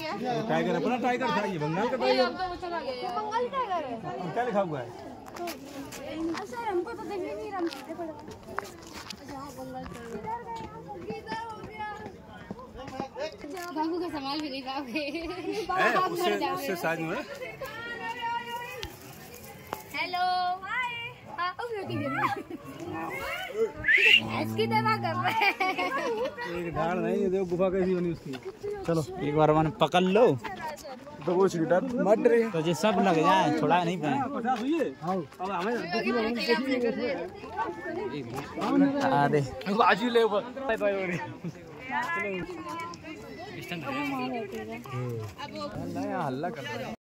Tiger अपना tiger था, ये बंगाल का टाइगर। बंगाली टाइगर है। क्या लिखा हुआ है? सर हमको तो देखने नहीं रहा। बाबू का संभाल भी नहीं पाओगे। उससे साथ में हेलो हाय। इसकी तरह कर रहे हैं। एक ढाल नहीं है, देखो गुफा कैसी बनी उसकी। चलो एक बार मैंने पकड़ लो तो वो सीटा मट रही तो ये सब लग जाए, थोड़ा नहीं पाए। अब हमें अरे बाजू ले हल्ला कर